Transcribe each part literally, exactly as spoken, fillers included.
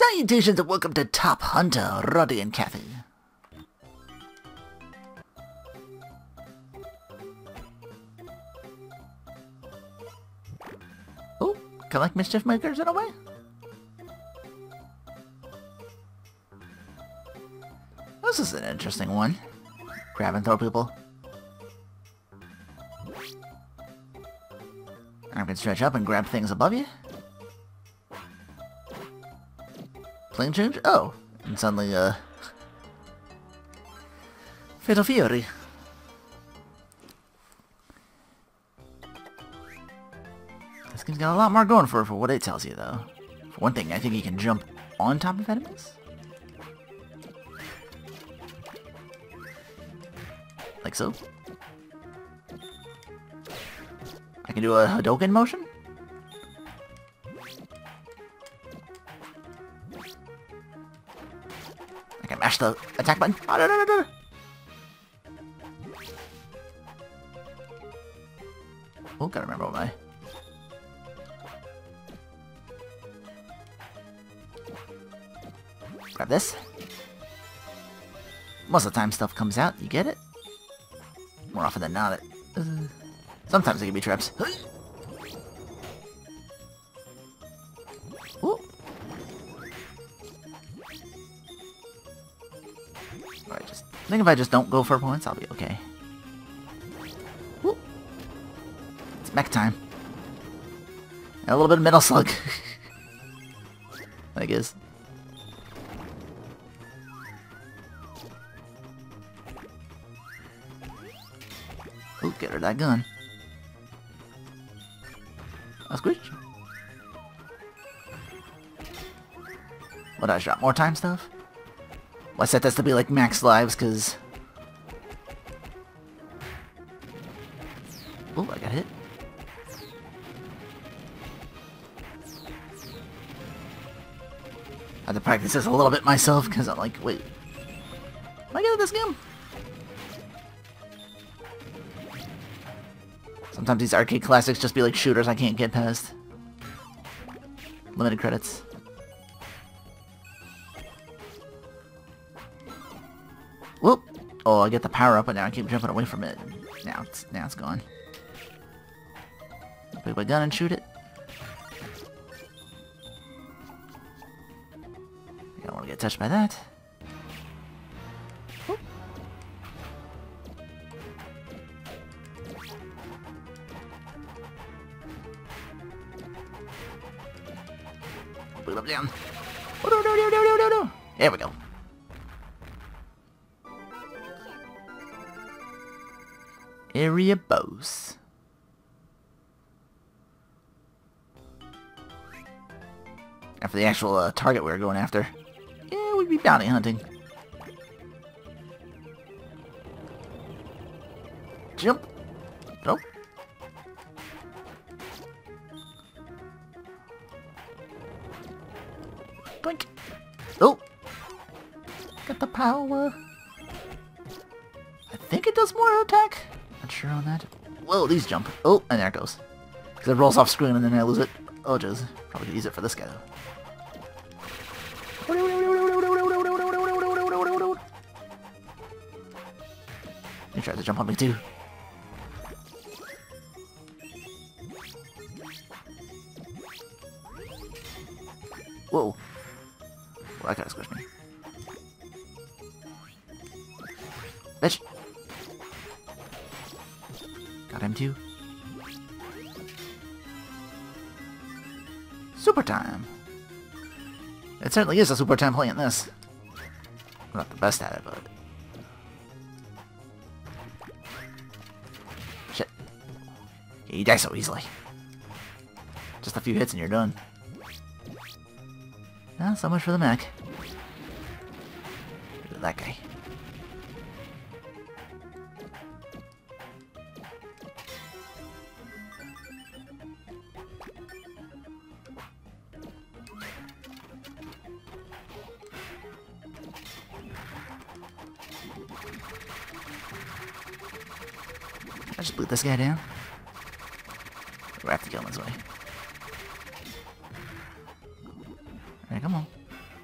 Salutations and welcome to Top Hunter, Roddy and Kathy. Oh, kind of like Mischief Makers in a way. This is an interesting one. Grab and throw people. I can stretch up and grab things above you. Plane change? Oh, and suddenly, uh... Fatal Fury. This game's got a lot more going for it for what it tells you, though. For one thing, I think you can jump on top of enemies. Like so. I can do a Hadouken motion. I can mash the attack button. Oh, no, no, no, no. Oh, gotta remember what my... Grab this. Most of the time stuff comes out, you get it? More often than not, it... Uh, sometimes it can be traps. Ooh. Alright, just... I think if I just don't go for points, I'll be okay. Ooh. It's mech time. And a little bit of Metal Slug. I guess. Ooh, get her that gun. A squish. What, I drop more time stuff? Well, I set this to be like max lives, cause... Ooh, I got hit. I had to practice this a little bit myself, cause I'm like, wait. Am I good at this game? Sometimes these arcade classics just be like shooters I can't get past. Limited credits. Whoop! Oh, I get the power up, but now I keep jumping away from it. Now it's now it's gone. Pick my gun and shoot it. I don't want to get touched by that. Whoop. Boot up down. Oh, no, no, no, no, no, no. There we go. Area boss. After the actual uh, target we were going after. Yeah, we'd be bounty hunting. Jump. Nope. Blink. Oh. Got the power. I think it does more attack. Not sure on that. Whoa, these jump. Oh, and there it goes. Because it rolls off screen and then I lose it. Oh, jeez. Probably could use it for this guy, though. He tried to jump on me, too. Whoa. Well, that kinda squished me. Bitch. Got him too. Super time. It certainly is a super time playing this. I'm not the best at it, but... Shit. Yeah, you die so easily. Just a few hits and you're done. Not so much for the mech. Look at that guy. I just boot this guy down. We'll have to kill him this way. Alright, come on.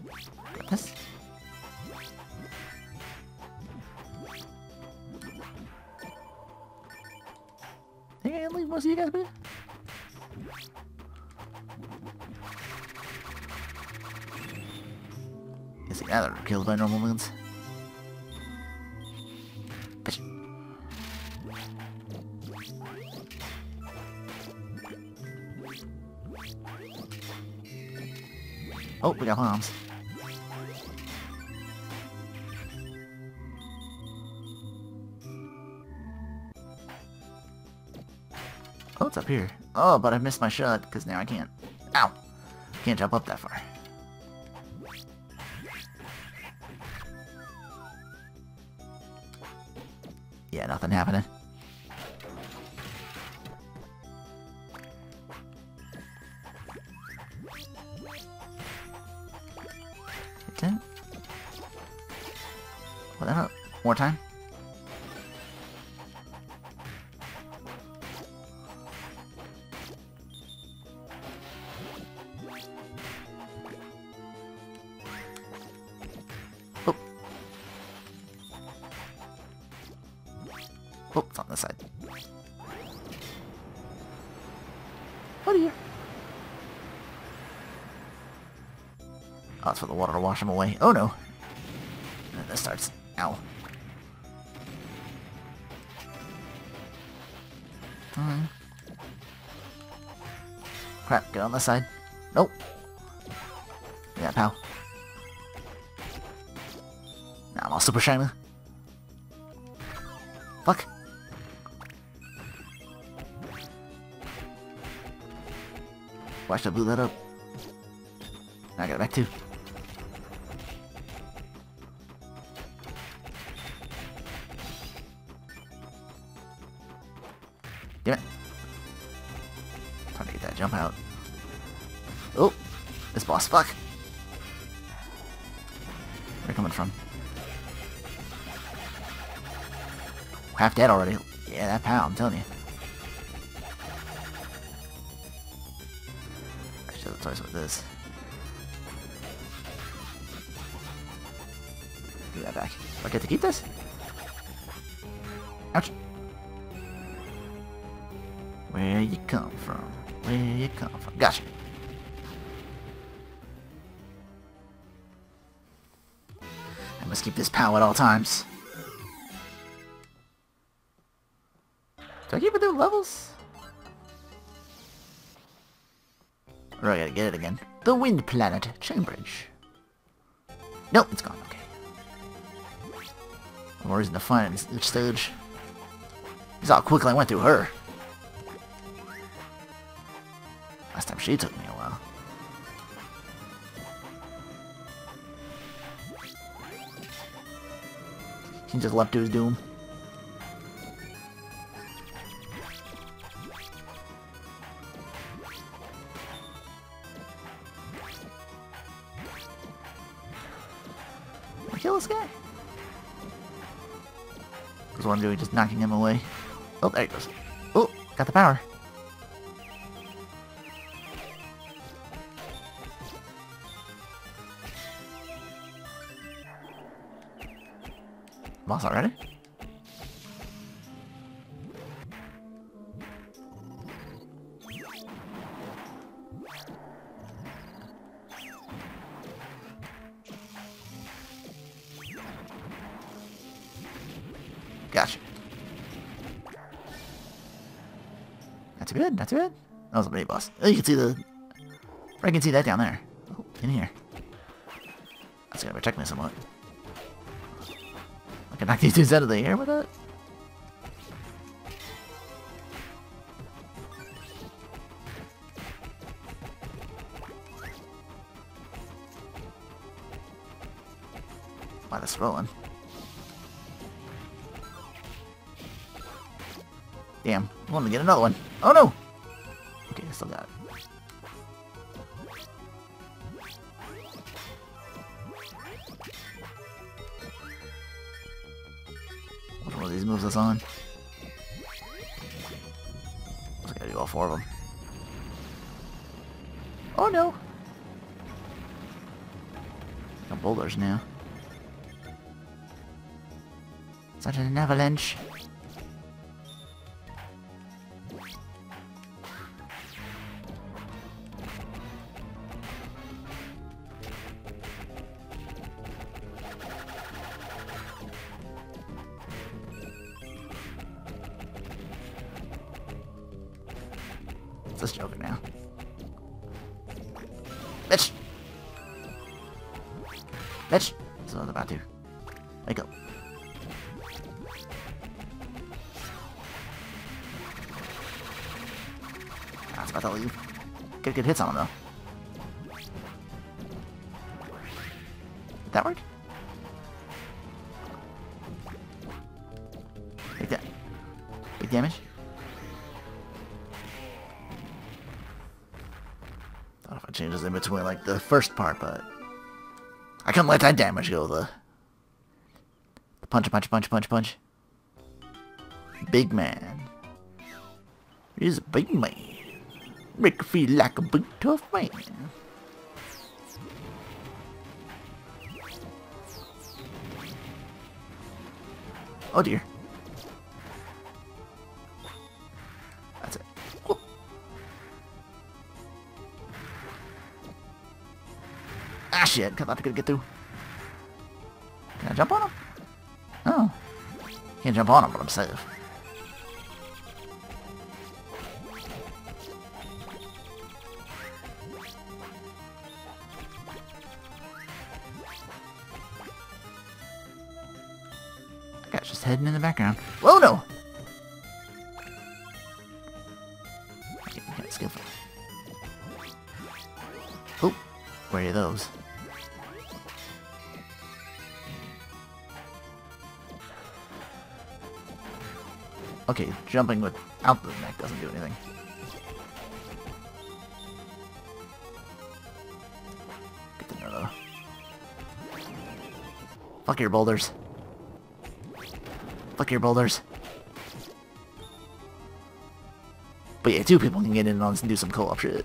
Yes. Think I can leave most of you guys be? You see, now they're killed by normal moons. Bitch. Oh, we got bombs. Oh, it's up here. Oh, but I missed my shot, because now I can't. Ow! Can't jump up that far. Yeah, nothing happening. Hit ten. Well, then, uh, more time. Oh. Oh, it's on this side. Oh dear. Oh, it's for the water to wash them away. Oh no. And then this starts. Ow. Mm. Crap, get on this side. Nope. Yeah, pal. Now I'm all super shiny. Fuck. Why should I blew that up? Now I got it back too. Damn it. Trying to get that jump out. Oh! This boss, fuck! Where are you coming from? Half dead already. Yeah, that pal, I'm telling you. I should have toys with this. Give that back. Do I get to keep this? Ouch! Where you come from? Where you come from? Gotcha. I must keep this pal at all times. Do I keep it doing levels? Or do I gotta get it again? The Wind Planet, Chainbridge. Nope, it's gone, okay. More reason to find it each stage. You saw how quickly I went through her. Last time she took me a while. He just leapt to his doom. Kill this guy. Because what I'm doing, just knocking him away. Oh, there he goes. Oh, got the power. Boss already? Gotcha. Not too bad, not too bad. That was a mini boss. Oh, you can see the... I can see that down there. Oh, in here. That's gonna protect me somewhat. I can knock these dudes out of the air with that. Why that's rolling? Damn, I want to get another one. Oh no! Okay, I still got it. Which one of these moves us on? I gotta do all four of them. Oh no! Come boulders now. Such an avalanche. It's this Joker now. Bitch! Bitch! That's what I was about to. Wake up. I was about to leave. Get good hits on him though. Did that work? Take that. Big damage. I don't know if I changed this in between like the first part, but I couldn't let that damage go. The, the punch, punch, punch, punch, punch. Big man. He's a big man. Make you feel like a big tough man. Oh dear. That's it. Whoop. Ah shit, I thought I could get through. Can I jump on him? Oh. Can't jump on him, but I'm safe. Guy's just heading in the background. Whoa, no! Okay, we got skillful. Oh, where are those? Okay, jumping without the neck doesn't do anything. Good to know, though. Fuck your boulders. Fuck your boulders. But yeah, two people can get in on this and do some co-op shit.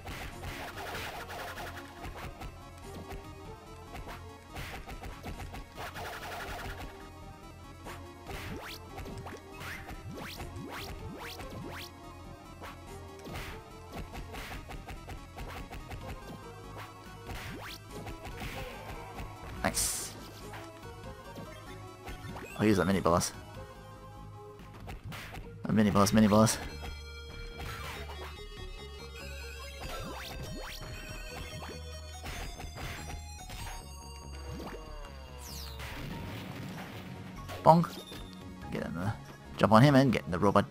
Nice. I'll use that mini boss. A mini boss, mini boss. Bonk. Get in the jump on him and get in the robot.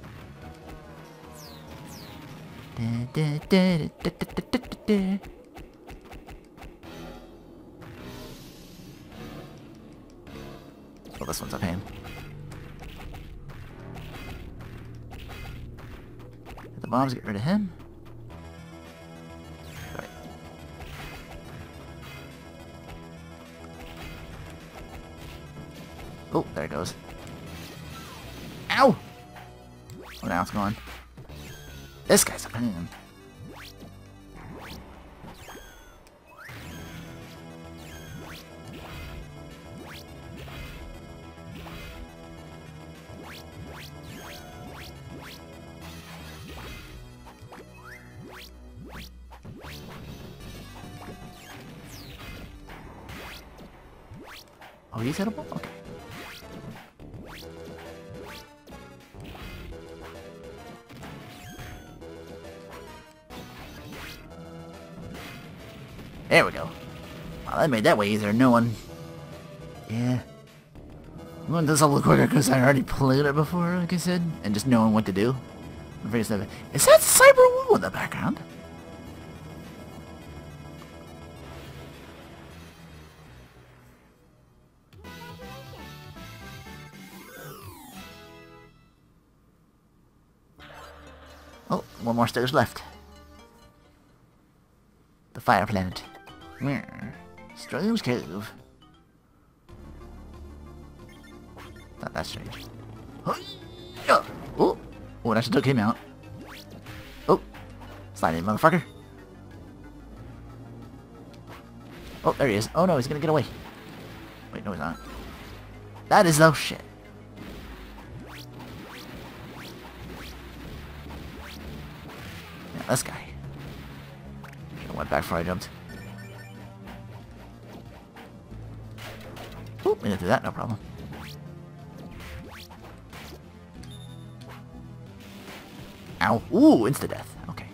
Oh, this one's a pain. Hit the bombs, get rid of him. Right. Oh, there it goes. Ow! Oh, now it's gone. This guy's a pain. Oh, he's hittable? Okay. There we go. Well, that made that way easier. No one... Yeah. Well, this a little quicker because I already played it before, like I said, and just knowing what to do. Is that Cyber Woo in the background? Oh, one more stage left. The Fire Planet. Strange cave. Not that strange. Oh, oh, that should took him out. Oh, slide in, motherfucker. Oh, there he is. Oh no, he's gonna get away. Wait, no he's not. That is though shit. Yeah, this guy. I went back before I jumped. Oop, we didn't do that, no problem. Ow. Ooh, insta-death. Okay.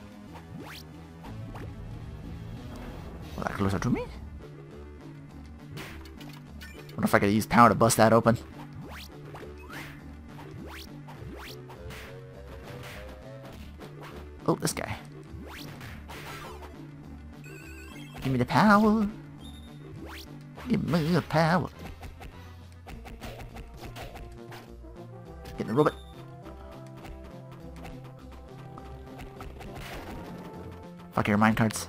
Well, that closer to me? Wonder if I could use power to bust that open. Oh, this guy. Give me the power. Give me the power. Get the robot. Fuck your minecarts.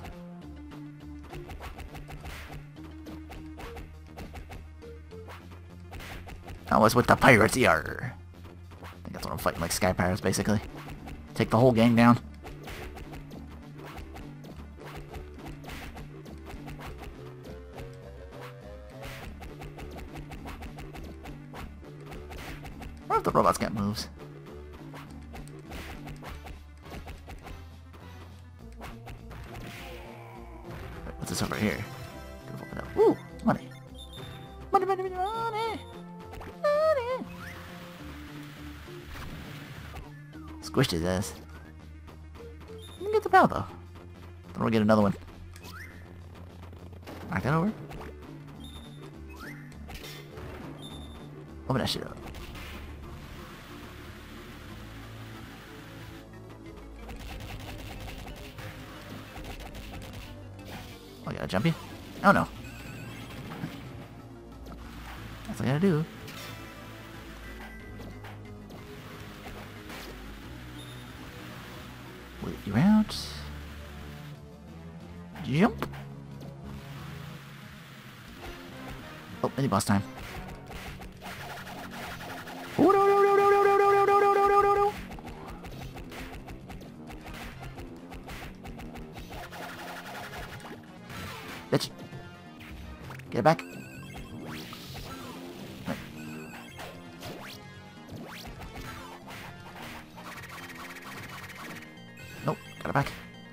I was with the pirates, yar. I think that's what I'm fighting, like sky pirates, basically. Take the whole gang down. What if the robots got moves? Wait, what's this over here? Ooh, money. Money, money, money, money. Money. Squished his ass. Let me get the power though. Then we'll get another one. Knock that over. Open that shit up. Oh, I gotta jump you? Oh no. That's what I gotta do. Wait you out. Jump. Oh, mini boss time. Oh, no, no, no, no, no, no, no, no, no, no, no, no. Bitch. Get it back. Right. Nope, got it back.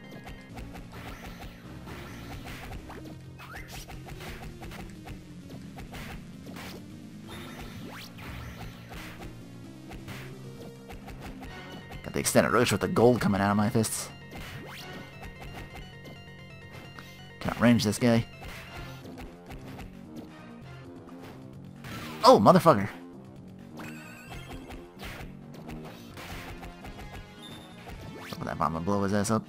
Got the extended reach with the gold coming out of my fists. Can't range this guy. Oh, motherfucker. Open that bomb and blow his ass up.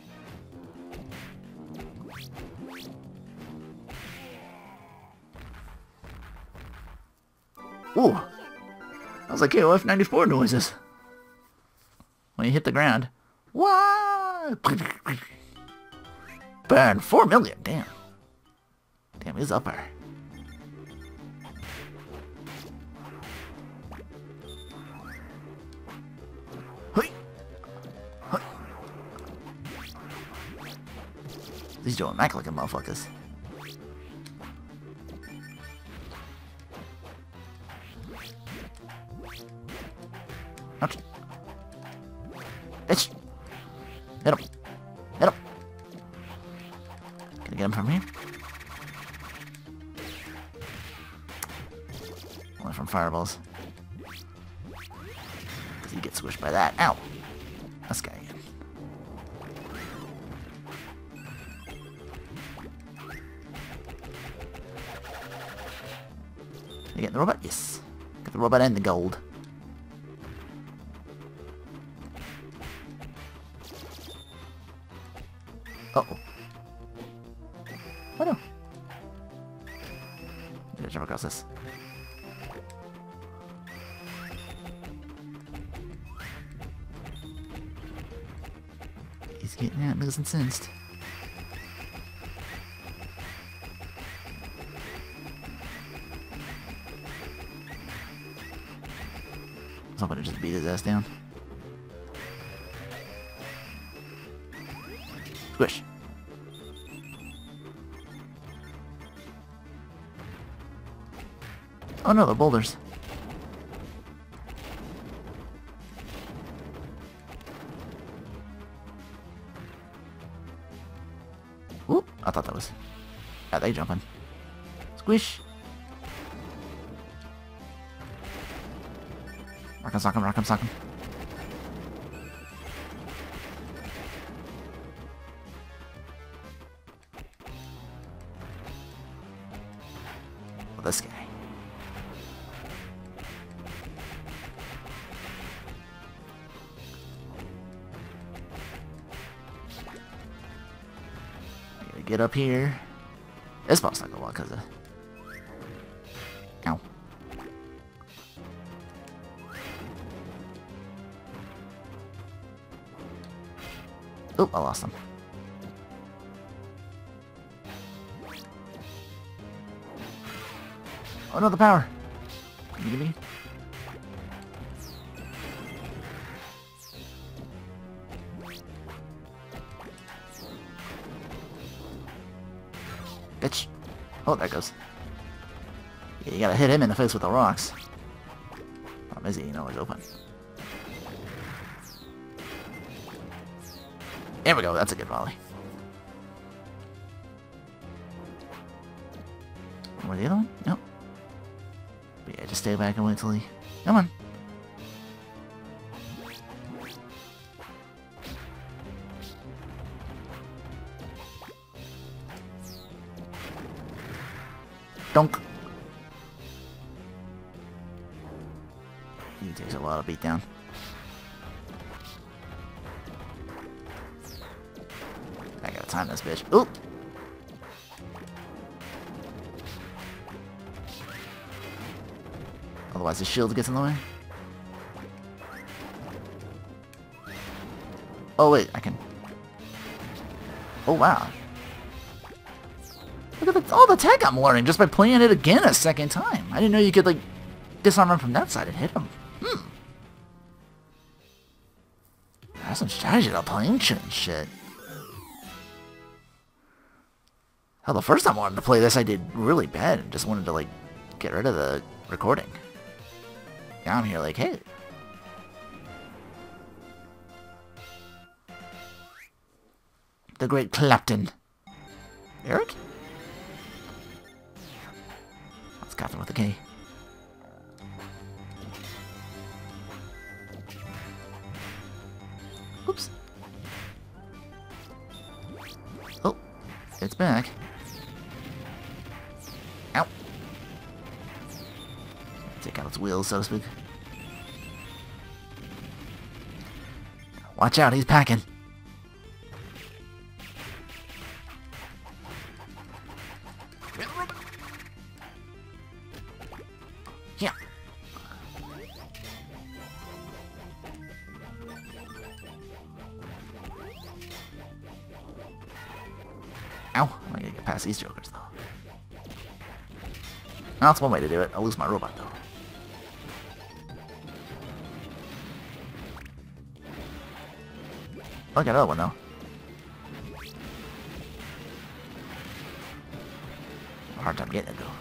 Ooh. That was like K O F ninety-four noises. When you hit the ground. What? Burn four million. Damn. Damn, he's up there. These doing Mac looking motherfuckers. Ouch. Bitch. Hit him. Hit him. Can I get him from here? Only from fireballs. Because he gets squished by that. Ow. This guy again. You get the robot? Yes. Got the robot and the gold. Uh-oh. Oh no. I'm gonna jump across this. He's getting out nice and sensed. I was hoping to just beat his ass down. Squish. Oh no, they're boulders. Oop, I thought that was... Yeah, they jumping. Squish! Rock 'em, sock 'em, rock 'em, sock 'em. Well, this guy. I gotta get up here. This boss took a while because of... Ow. Oh, I lost him. Oh no, the power! Can you give me? Bitch. Oh, there it goes. Yeah, you gotta hit him in the face with the rocks. Problem is, he ain't always open. There we go, that's a good volley. Where the other one? Nope. But yeah, just stay back and wait till he... Come on. Donk. He takes a lot of beat down. I gotta time this bitch. Oop! Otherwise the shield gets in the way. Oh wait, I can... Oh wow. Look at the, all the tech I'm learning just by playing it again a second time. I didn't know you could like disarm him from that side and hit him. Hmm. That's some strategy to playing shit. Hell, the first time I wanted to play this, I did really bad and just wanted to, like, get rid of the recording. Now I'm here like, hey. The great Clapton. Eric? That's Catherine with a K. Oops. Oh, it's back. Ow. Take out its wheels, so to speak. Watch out, he's packing. Yeah. Ow, I gotta get past these jokers, though. Well, that's one way to do it. I'll lose my robot, though. Oh, I got another one, though. A hard time getting it, though.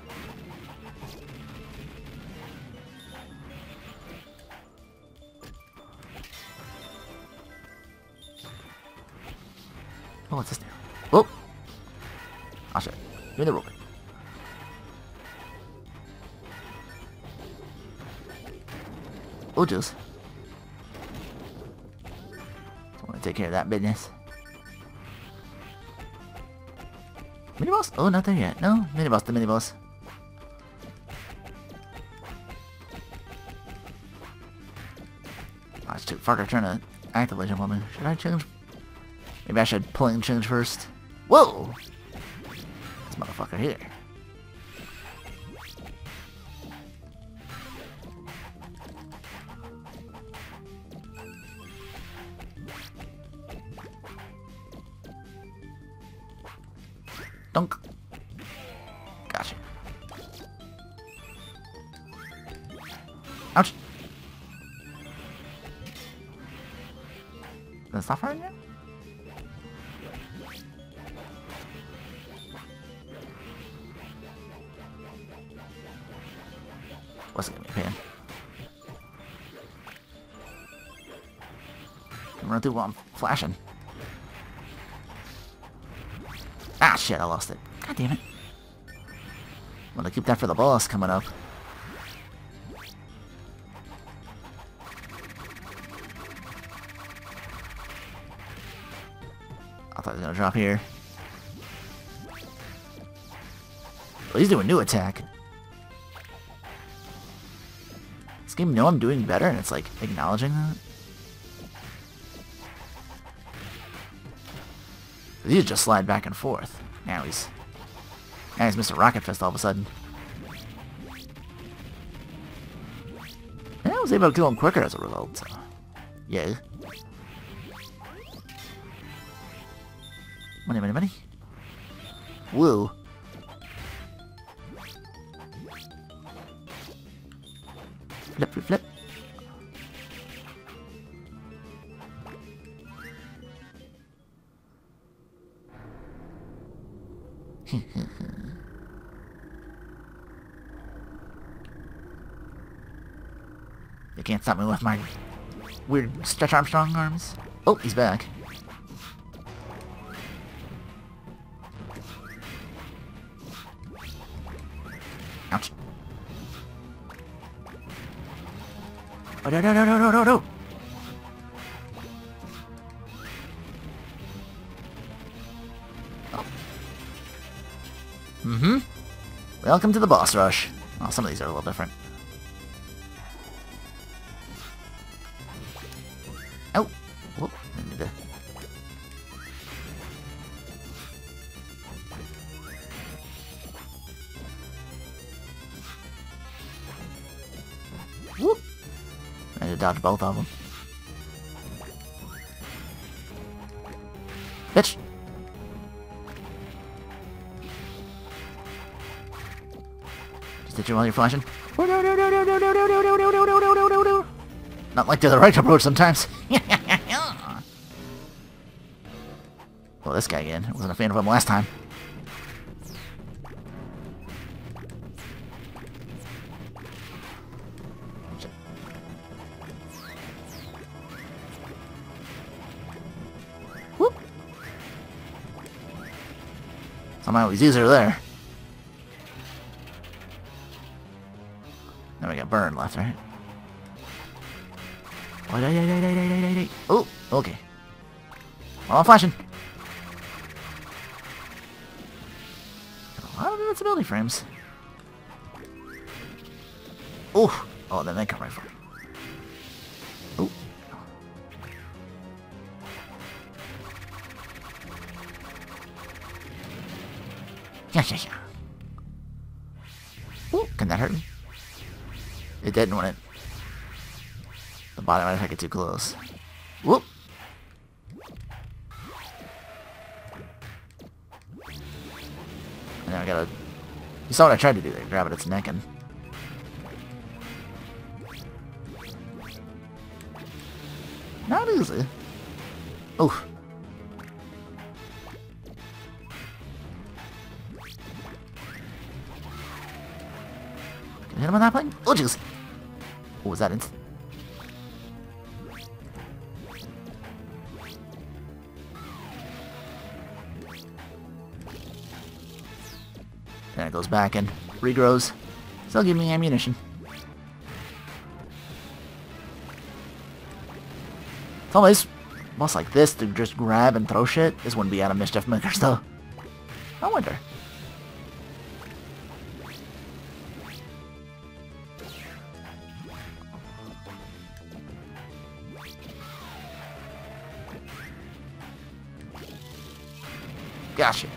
Oh, what's this now? Oh! Oh, shit. Give me the robot. Oh, juice. I want to take care of that business. Mini boss? Oh, not there yet. No, mini boss, the mini boss. Oh, it's too far to trying to activate jump on me. Should I change? Maybe I should plane change first. Whoa! This motherfucker here. Dunk. Gotcha. Ouch. Did it stop firing yet? Wasn't gonna be a pain. Can run through while I'm flashing. Ah, shit, I lost it. God damn it. I'm gonna keep that for the boss coming up. I thought he was gonna drop here. But he's doing new attack. This game know I'm doing better and it's like acknowledging that. He just slide back and forth. Now he's now he's Mister Rocket Fist all of a sudden. And I was able to kill him quicker as a result, so yeah. Money, money, money. Woo. Flip, flip, flip. You can't stop me with my weird Stretch Armstrong arms. Oh, he's back. Ouch. Oh, no, no, no, no, no, no, no! Oh. Mm-hmm. Welcome to the boss rush. Oh, some of these are a little different. Oh! Whoop. I need to... Whoop! I need to dodge both of them. Bitch! Just hit you while you're flashing. Not like the other right approach sometimes. Well, this guy again. I wasn't a fan of him last time. Whoop. Somehow he's easier there. Now we got burn left, right? Oh, okay. Well, I'm flashing. A lot of invincibility frames. Oh, oh, then they come right for me. Oh. Yeah, yeah, yeah. Oh, can that hurt me? It didn't when it... The bottom might take it too close. Whoop! And now I gotta... You saw what I tried to do there. Grab at its neck and... Not easy. Oof. Can I hit him on that plane? Oh, jeez! What was that? Ins Then it goes back and regrows. Still give me ammunition. It's always boss like this to just grab and throw shit. This wouldn't be out of Mischief Makers though. I wonder. Gotcha.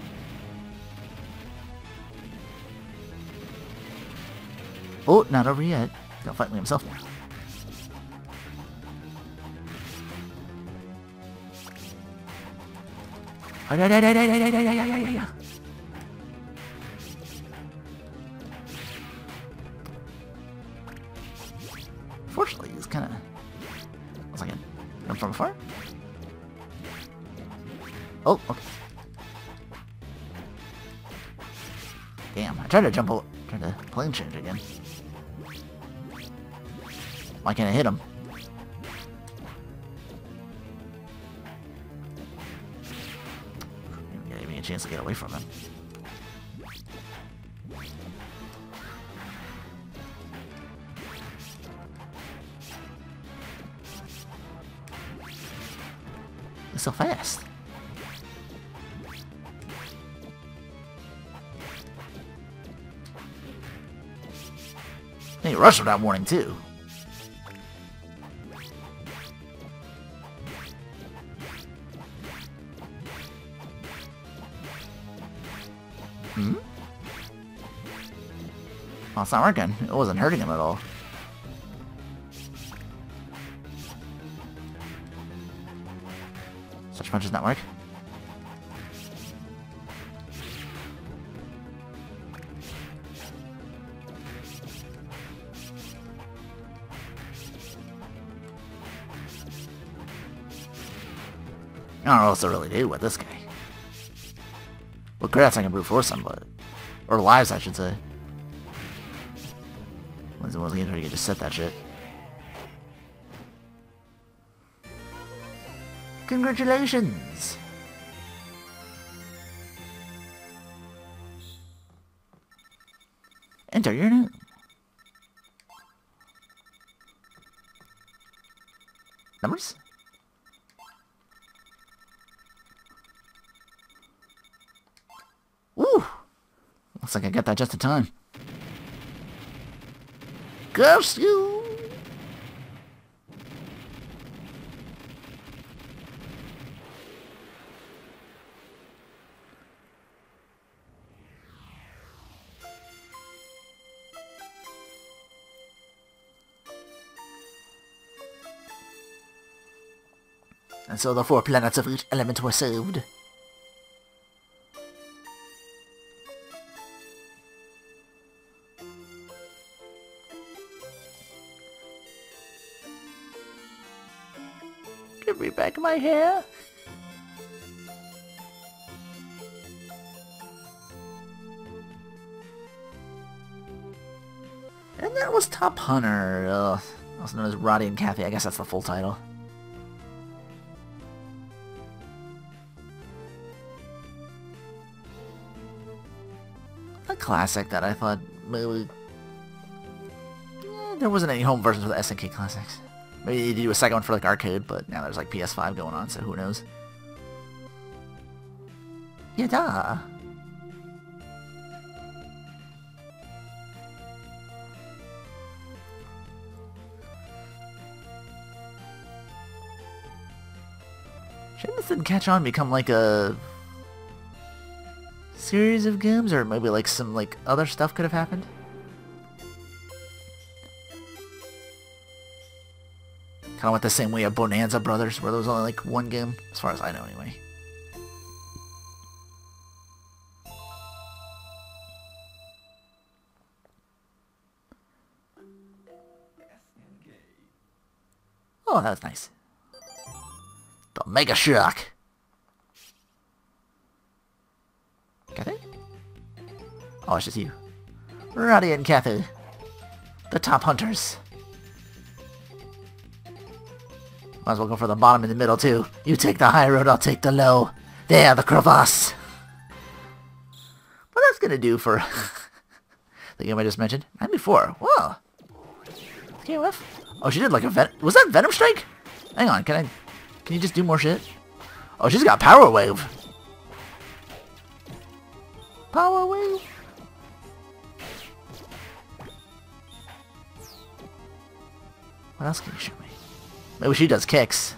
Oh, not over yet. He's gonna fight me himself. Fortunately, he's kind of... One second. Come from afar? Oh, okay. Damn, I tried to jump over... Tried to plane change again. Why can't I hit him? Give me a chance to get away from him. He's so fast. He rushed without warning too. Hmm? Oh, it's not working. It wasn't hurting him at all. Such punch does not work. I don't know what else to really do with this guy. Well, crits I can brute force him, but... Or lives, I should say. When's the one game where you can just set that shit? Congratulations! Enter your name. Numbers? Ooh! Looks like I got that just in time. Curse you! And so the four planets of each element were saved. Give me back my hair. And that was Top Hunter, uh, also known as Roddy and Cathy. I guess that's the full title. A classic that I thought maybe... Yeah, there wasn't any home versions for the S N K classics. Maybe you do a second one for like arcade, but now there's like P S five going on, so who knows? Yeah, duh. Shouldn't this then catch on and become like a series of games, or maybe like some like other stuff could have happened? Kind of went the same way of Bonanza Brothers, where there was only like one game, as far as I know anyway. Oh, that was nice. The Mega Shock. Cathy? Oh, it's just you. Roddy and Cathy. The top hunters. Might as well go for the bottom in the middle, too. You take the high road, I'll take the low. There, the crevasse. What that's gonna do for the game I just mentioned? ninety-four. Whoa. K O F? Oh, she did like a Ven- Was that Venom Strike? Hang on, can I... Can you just do more shit? Oh, she's got Power Wave. Power Wave. What else can you show me? Maybe she does kicks.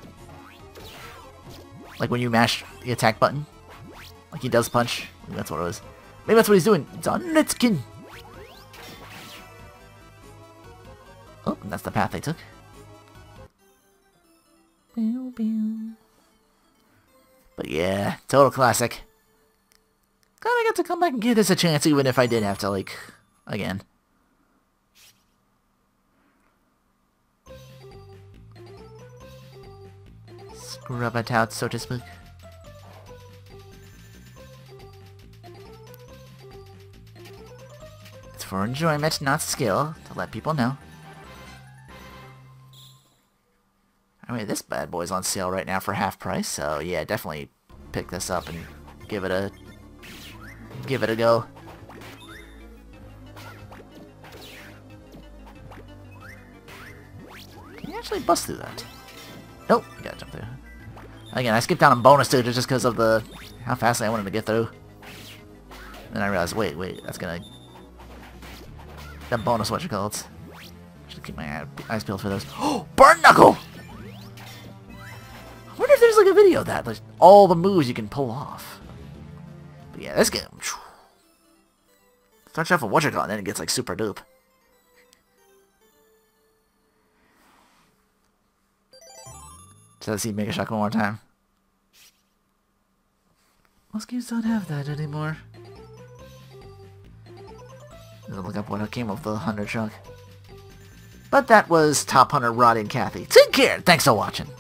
Like when you mash the attack button. Like he does punch. Maybe that's what it was. Maybe that's what he's doing. It's on Nitskin. Oh, and that's the path they took. But yeah, total classic. Glad I got to come back and give this a chance, even if I did have to, like, again. Scrub it out, so to speak. It's for enjoyment, not skill, to let people know. I mean, this bad boy's on sale right now for half price, so yeah, definitely pick this up and give it a give it a go. Can you actually bust through that? Nope, you gotta jump through. Again, I skipped down on bonus stages just because of the how fast I wanted to get through. Then I realized, wait, wait, that's gonna that bonus what you call it. Should keep my eyes peeled for those. Oh, Burn Knuckle! I wonder if there's like a video of that, like all the moves you can pull off. But yeah, this game starts off with what you call it, and then it gets like super dupe. So let's see Mega Shock one more time. Most games don't have that anymore. Let's look up what came of the Hunter Truck. But that was Top Hunter Roddy and Kathy. Take care! Thanks for watching.